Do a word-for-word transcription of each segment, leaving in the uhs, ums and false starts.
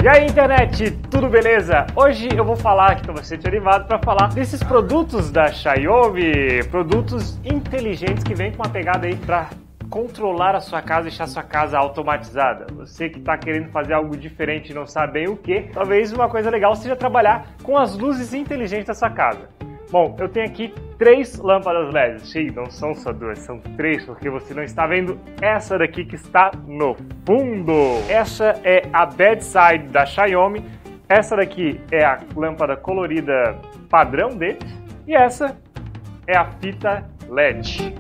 E aí, internet, tudo beleza? Hoje eu vou falar aqui, tô bastante animado para falar desses produtos da Xiaomi, produtos inteligentes que vêm com uma pegada aí para controlar a sua casa e deixar a sua casa automatizada. Você que está querendo fazer algo diferente e não sabe bem o que, talvez uma coisa legal seja trabalhar com as luzes inteligentes da sua casa. Bom, eu tenho aqui três lâmpadas L E D. Sim, não são só duas, são três, porque você não está vendo essa daqui que está no fundo. Essa é a bedside da Xiaomi. Essa daqui é a lâmpada colorida padrão dele. E essa é a fita L E D.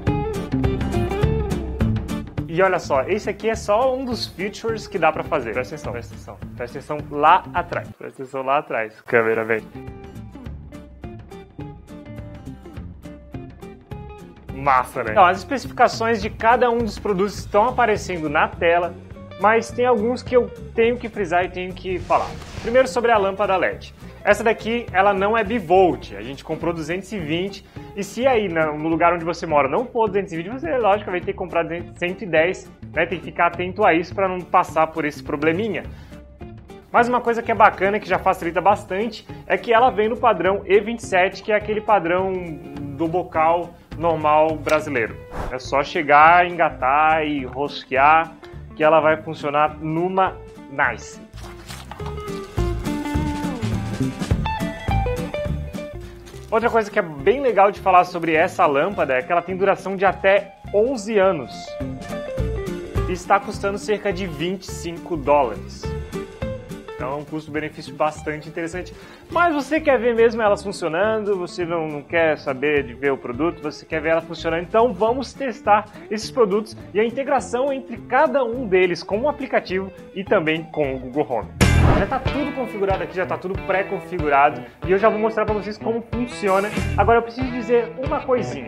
E olha só, esse aqui é só um dos features que dá pra fazer. Presta atenção, presta atenção. Presta atenção lá atrás. Presta atenção lá atrás. Câmera, vem. Massa, né? Então, as especificações de cada um dos produtos estão aparecendo na tela, mas tem alguns que eu tenho que frisar e tenho que falar. Primeiro, sobre a lâmpada L E D. Essa daqui, ela não é bivolt, a gente comprou duzentos e vinte, e se aí no lugar onde você mora não for duzentos e vinte, você, lógico, vai ter que comprar cento e dez, né? Tem que ficar atento a isso para não passar por esse probleminha. Mas uma coisa que é bacana, que já facilita bastante, é que ela vem no padrão E vinte e sete, que é aquele padrão do bocal normal brasileiro. É só chegar, engatar e rosquear que ela vai funcionar numa nice. Outra coisa que é bem legal de falar sobre essa lâmpada é que ela tem duração de até onze anos e está custando cerca de vinte e cinco dólares. Então é um custo-benefício bastante interessante. Mas você quer ver mesmo elas funcionando, você não, não quer saber de ver o produto, você quer ver ela funcionando. Então vamos testar esses produtos e a integração entre cada um deles com o aplicativo e também com o Google Home. Já está tudo configurado aqui, já está tudo pré-configurado e eu já vou mostrar para vocês como funciona. Agora eu preciso dizer uma coisinha.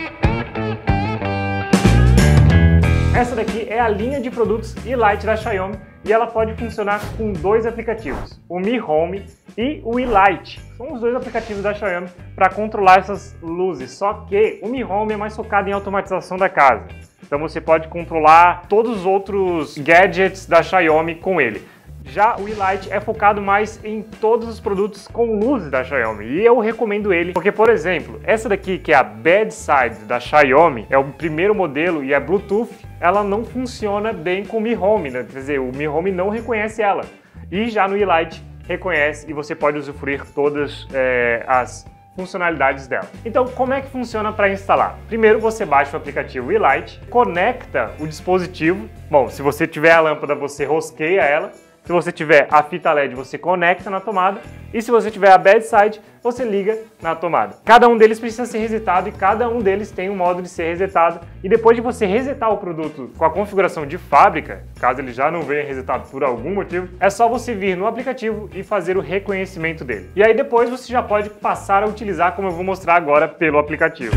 Essa daqui é a linha de produtos e-Light da Xiaomi e ela pode funcionar com dois aplicativos, o Mi Home e o e-Light. São os dois aplicativos da Xiaomi para controlar essas luzes, só que o Mi Home é mais focado em automatização da casa. Então você pode controlar todos os outros gadgets da Xiaomi com ele. Já o e-Light é focado mais em todos os produtos com luzes da Xiaomi e eu recomendo ele porque, por exemplo, essa daqui que é a bedside da Xiaomi, é o primeiro modelo e é Bluetooth, ela não funciona bem com o Mi Home, né? Quer dizer, o Mi Home não reconhece ela. E já no e-Light reconhece e você pode usufruir todas é, as funcionalidades dela. Então, como é que funciona para instalar? Primeiro, você baixa o aplicativo e-Light, conecta o dispositivo. Bom, se você tiver a lâmpada, você rosqueia ela. Se você tiver a fita L E D, você conecta na tomada. E se você tiver a bedside, você liga na tomada. Cada um deles precisa ser resetado e cada um deles tem um modo de ser resetado. E depois de você resetar o produto com a configuração de fábrica, caso ele já não venha resetado por algum motivo, é só você vir no aplicativo e fazer o reconhecimento dele. E aí depois você já pode passar a utilizar, como eu vou mostrar agora, pelo aplicativo.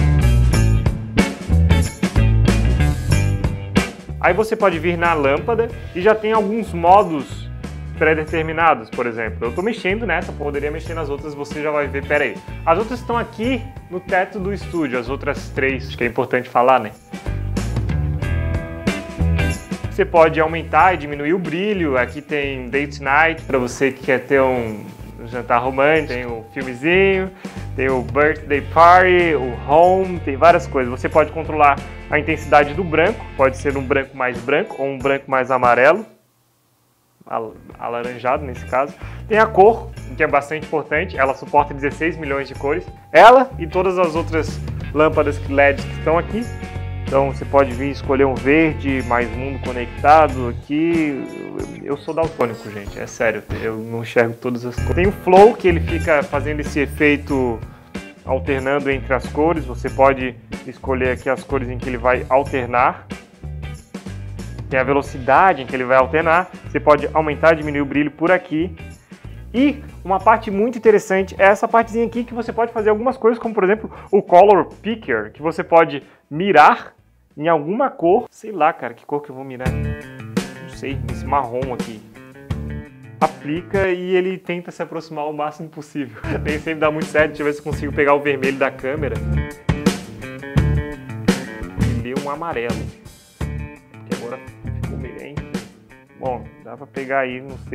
Aí você pode vir na lâmpada e já tem alguns modos pré-determinados, por exemplo. Eu estou mexendo nessa, poderia mexer nas outras, você já vai ver, pera aí. As outras estão aqui no teto do estúdio, as outras três, acho que é importante falar, né? Você pode aumentar e diminuir o brilho, aqui tem Date Night, para você que quer ter um jantar romântico, tem o filmezinho, tem o Birthday Party, o Home, tem várias coisas. Você pode controlar a intensidade do branco, pode ser um branco mais branco ou um branco mais amarelo, alaranjado nesse caso. Tem a cor, que é bastante importante, ela suporta dezesseis milhões de cores. Ela e todas as outras lâmpadas L E Ds que estão aqui. Então você pode vir escolher um verde, mais mundo conectado aqui. Eu sou daltônico, gente, é sério, eu não enxergo todas as cores. Tem o Flow, que ele fica fazendo esse efeito alternando entre as cores. Você pode escolher aqui as cores em que ele vai alternar. Tem a velocidade em que ele vai alternar. Você pode aumentar e diminuir o brilho por aqui. E uma parte muito interessante é essa partezinha aqui que você pode fazer algumas coisas, como por exemplo o Color Picker, que você pode mirar em alguma cor. Sei lá, cara, que cor que eu vou mirar. Não sei, esse marrom aqui. Aplica e ele tenta se aproximar o máximo possível. Nem sempre dá muito certo, deixa eu ver se eu consigo pegar o vermelho da câmera e ler um amarelo. Porque agora ficou meio... Bom, dá pra pegar aí, não sei.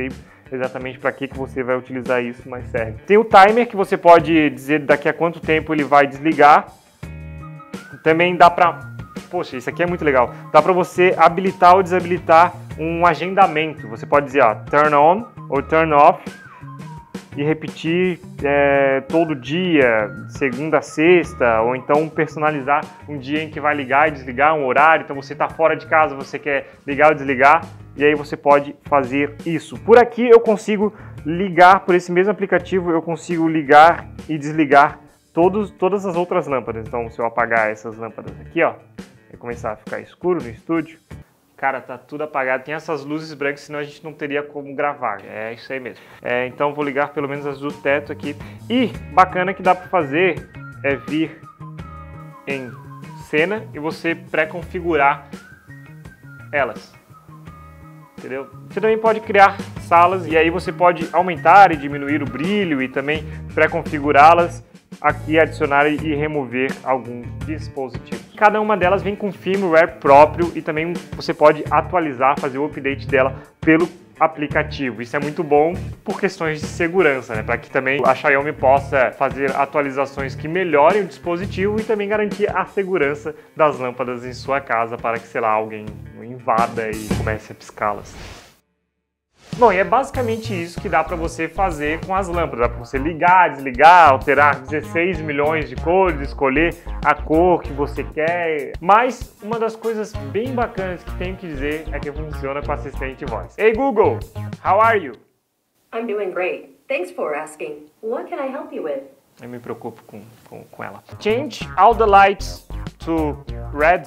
exatamente para que, que você vai utilizar isso, mas serve. Tem o timer, que você pode dizer daqui a quanto tempo ele vai desligar. Também dá para... Poxa, isso aqui é muito legal. Dá para você habilitar ou desabilitar um agendamento. Você pode dizer, ó, turn on ou turn off e repetir é, todo dia, segunda a sexta, ou então personalizar um dia em que vai ligar e desligar, um horário. Então você está fora de casa, você quer ligar ou desligar, e aí você pode fazer isso. Por aqui eu consigo ligar, por esse mesmo aplicativo, eu consigo ligar e desligar todos, todas as outras lâmpadas. Então se eu apagar essas lâmpadas aqui, ó, vai começar a ficar escuro no estúdio. Cara, tá tudo apagado. Tem essas luzes brancas, senão a gente não teria como gravar. É isso aí mesmo. É, então vou ligar pelo menos as do teto aqui. E bacana que dá para fazer é vir em cena e você pré-configurar elas. Entendeu? Você também pode criar salas e aí você pode aumentar e diminuir o brilho e também pré-configurá-las. Aqui adicionar e remover algum dispositivo. Cada uma delas vem com firmware próprio e também você pode atualizar, fazer o update dela pelo aplicativo. Isso é muito bom por questões de segurança, né? Para que também a Xiaomi possa fazer atualizações que melhorem o dispositivo e também garantir a segurança das lâmpadas em sua casa para que, sei lá, alguém não invada e comece a piscá-las. Bom, e é basicamente isso que dá para você fazer com as lâmpadas. Dá para você ligar, desligar, alterar dezesseis milhões de cores, escolher a cor que você quer. Mas uma das coisas bem bacanas que tenho que dizer é que funciona com assistente de voz. Hey Google, how are you? I'm doing great. Thanks for asking. What can I help you with? Eu me preocupo com, com, com ela. Change all the lights to red.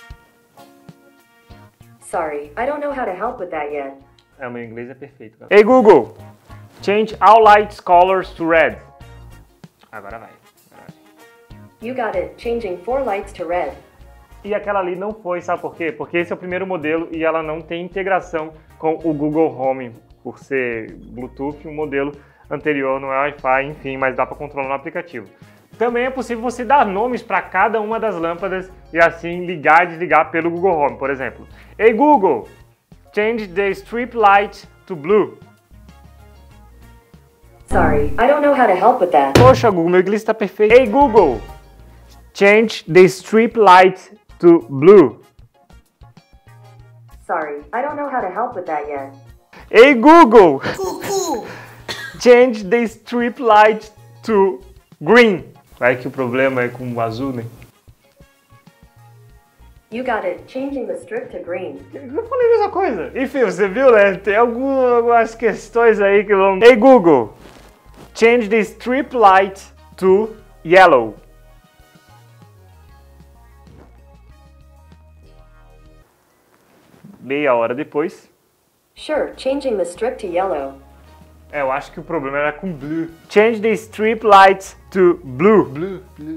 Sorry, I don't know how to help with that yet. É, o meu inglês é perfeito. Cara. Hey Google, change all lights colors to red. Agora vai. Agora vai. You got it. Changing four lights to red. E aquela ali não foi, sabe por quê? Porque esse é o primeiro modelo e ela não tem integração com o Google Home, por ser Bluetooth, um modelo anterior não é Wi-Fi, enfim, mas dá para controlar no aplicativo. Também é possível você dar nomes para cada uma das lâmpadas e assim ligar e desligar pelo Google Home, por exemplo. Hey Google, change the strip light to blue. Sorry, I don't know how to help with that. Poxa, Google, meu inglês está perfeito. Hey Google, change the strip light to blue. Sorry, I don't know how to help with that yet. Hey Google, change the strip light to green. Vai que o problema é com o azul, né? You got it. Changing the strip to green. Eu falei a mesma coisa. Enfim, você viu, né? Tem algumas questões aí que vão... Hey Google, change the strip light to yellow. Meia hora depois. Sure, changing the strip to yellow. É, eu acho que o problema era com blue. Change the strip light to blue. Blue, blue.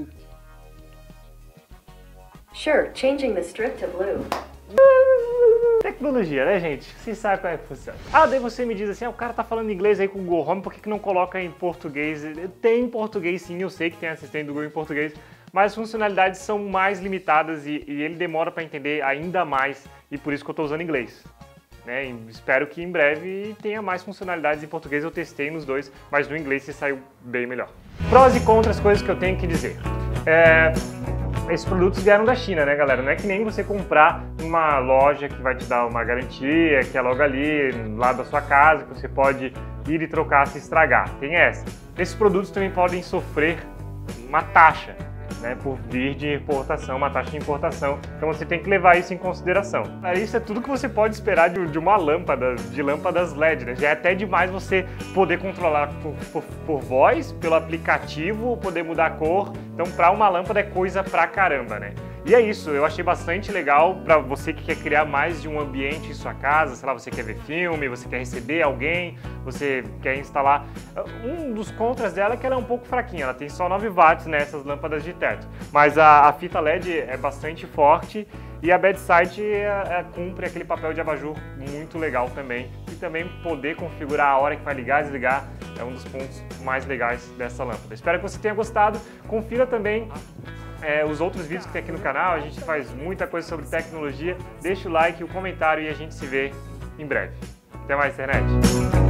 Sure, changing the strip to blue. Tecnologia, né, gente? Você sabe como é que funciona. Ah, daí você me diz assim, ah, o cara tá falando inglês aí com o Google Home, por que que não coloca em português? Tem em português sim, eu sei que tem assistente do Google em português, mas as funcionalidades são mais limitadas e, e ele demora para entender ainda mais, e por isso que eu tô usando inglês. Né? Espero que em breve tenha mais funcionalidades em português, eu testei nos dois, mas no inglês se saiu bem melhor. Prós e contras, coisas que eu tenho que dizer. É... Esses produtos vieram da China, né, galera? Não é que nem você comprar numa loja que vai te dar uma garantia, que é logo ali, lá da sua casa, que você pode ir e trocar se estragar. Tem essa. Esses produtos também podem sofrer uma taxa, né, por vir de importação, uma taxa de importação. Então você tem que levar isso em consideração. Isso é tudo que você pode esperar de, de uma lâmpada, de lâmpadas L E D, né? Já é até demais você poder controlar por, por, por voz, pelo aplicativo, poder mudar a cor. Então para uma lâmpada é coisa pra caramba, né? E é isso, eu achei bastante legal para você que quer criar mais de um ambiente em sua casa, sei lá, você quer ver filme, você quer receber alguém, você quer instalar. Um dos contras dela é que ela é um pouco fraquinha, ela tem só nove watts nessas lâmpadas de teto, mas a, a fita L E D é bastante forte e a bedside é, é, cumpre aquele papel de abajur muito legal também, e também poder configurar a hora que vai ligar e desligar é um dos pontos mais legais dessa lâmpada. Espero que você tenha gostado, confira também É, os outros vídeos que tem aqui no canal, a gente faz muita coisa sobre tecnologia. Deixa o like, o comentário e a gente se vê em breve. Até mais, internet!